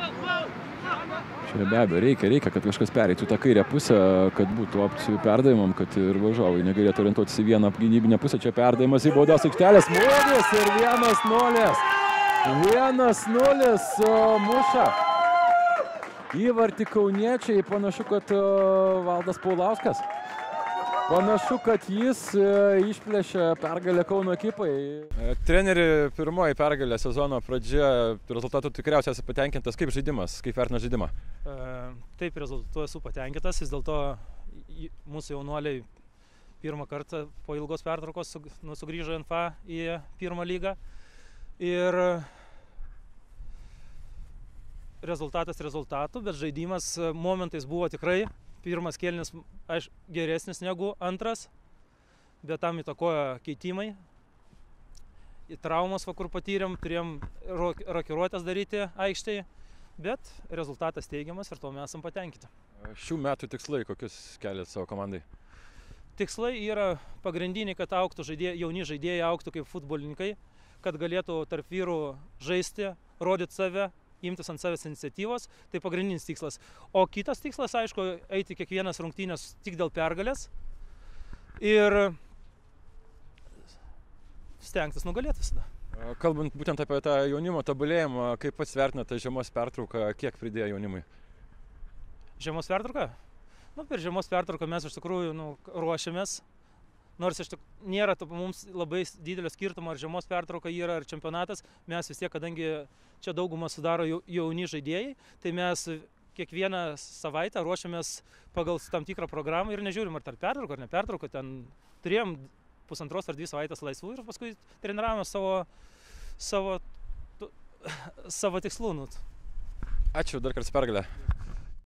Čia be abejo reikia, kad kažkas pereitų tą kairę pusę, kad būtų opcijų perdavimam, kad ir varžovai negalėtų orientuotis į vieną gynybinę pusę. Čia perdavimas į baudos aikštelės. Smūgis ir 1-0. 1-0 muša. Įvartį kauniečiai, panašu, kad Valdas Paulauskas. Panašu, kad jis išplėšė pergalę Kauno ekipai. Treneri, pirmoji pergalė sezono pradžia, rezultatų tikriausiai esi patenkintas. Kaip žaidimas, kaip vertina žaidimą? Taip, rezultatu esu patenkintas, vis dėlto mūsų jaunuoliai pirmą kartą po ilgos pertraukos sugrįžo NFA į pirmą lygą. Ir rezultatas rezultatų, bet žaidimas momentais buvo tikrai pirmas kėlinis geresnis negu antras, bet tam įtakojo keitimai. Traumos, kur patyrėm, turėjom rokiruotės daryti aikštėje, bet rezultatas teigiamas ir to mes esam patenkinti. Šių metų tikslai kokius keliat savo komandai? Tikslai yra pagrindiniai, kad augtų jauni žaidėjai, augtų kaip futbolininkai, kad galėtų tarp vyrų žaisti, rodyti save, imtis ant savęs iniciatyvos, tai pagrindinis tikslas. O kitas tikslas, aišku, eiti kiekvienas rungtynės tik dėl pergalės ir stengtis nugalėti visada. Kalbant būtent apie tą jaunimo tobulėjimą, kaip pats vertinate žiemos pertrauką, kiek pridėjo jaunimui? Žiemos pertrauką? Per žiemos pertrauką mes iš tikrųjų ruošiamės. Nors iš tikrųjų nėra mums labai didelio skirtumo, ar žiemos pertrauka yra, ar čempionatas, mes vis tiek, kadangi čia daugumą sudaro jauni žaidėjai, tai mes kiekvieną savaitę ruošiamės pagal tam tikrą programą ir nežiūrim, ar pertrauka, ar ne pertrauka. Ten turėjom 1,5 ar 2 savaitės laisvų ir paskui treniravome savo tikslų. Ačiū dar kartą pergalę.